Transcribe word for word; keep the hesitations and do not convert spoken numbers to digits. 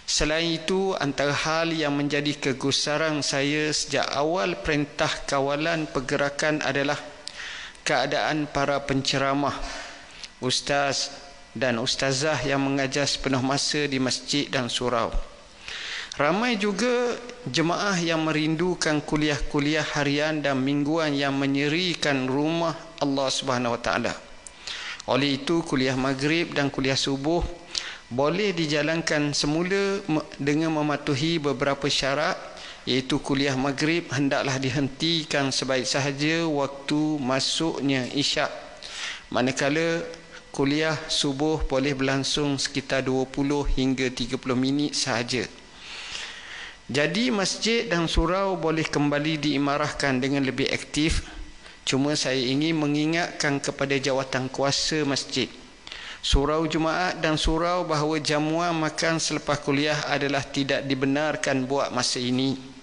Selain itu, antara hal yang menjadi kegusaran saya sejak awal perintah kawalan pergerakan adalah keadaan para penceramah, ustaz dan ustazah yang mengajar sepenuh masa di masjid dan surau. Ramai juga jemaah yang merindukan kuliah-kuliah harian dan mingguan yang menyerikan rumah Allah Subhanahu Wa Taala. Oleh itu, kuliah maghrib dan kuliah subuh boleh dijalankan semula dengan mematuhi beberapa syarat, iaitu kuliah maghrib hendaklah dihentikan sebaik sahaja waktu masuknya isyak, manakala kuliah subuh boleh berlangsung sekitar dua puluh hingga tiga puluh minit sahaja. Jadi masjid dan surau boleh kembali diimarahkan dengan lebih aktif. Cuma saya ingin mengingatkan kepada jawatan kuasa masjid, surau Jumaat dan surau bahawa jamuan makan selepas kuliah adalah tidak dibenarkan buat masa ini.